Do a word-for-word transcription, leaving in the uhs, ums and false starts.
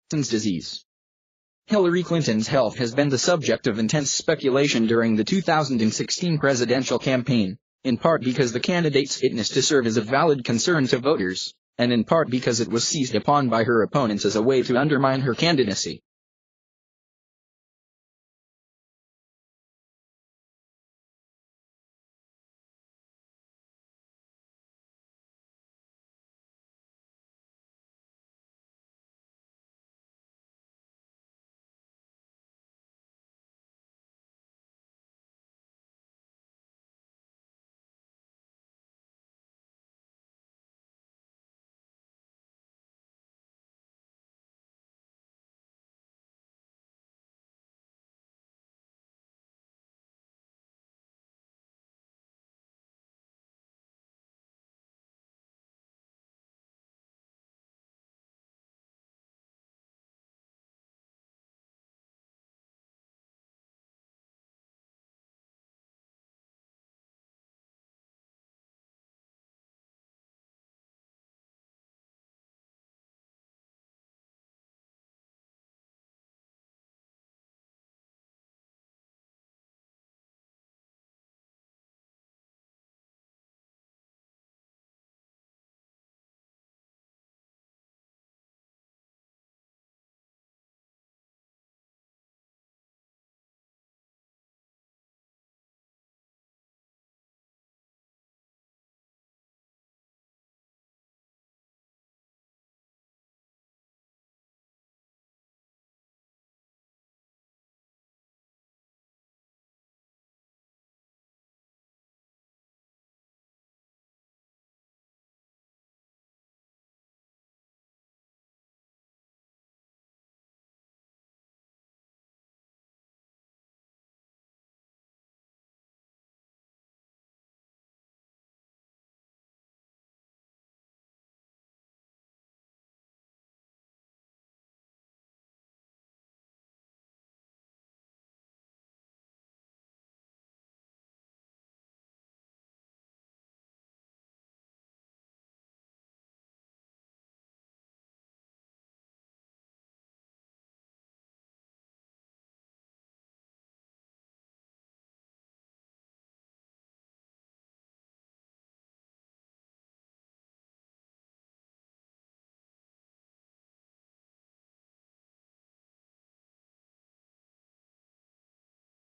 Parkinson's disease. Hillary Clinton's health has been the subject of intense speculation during the two thousand sixteen presidential campaign, in part because the candidate's fitness to serve is a valid concern to voters, and in part because it was seized upon by her opponents as a way to undermine her candidacy.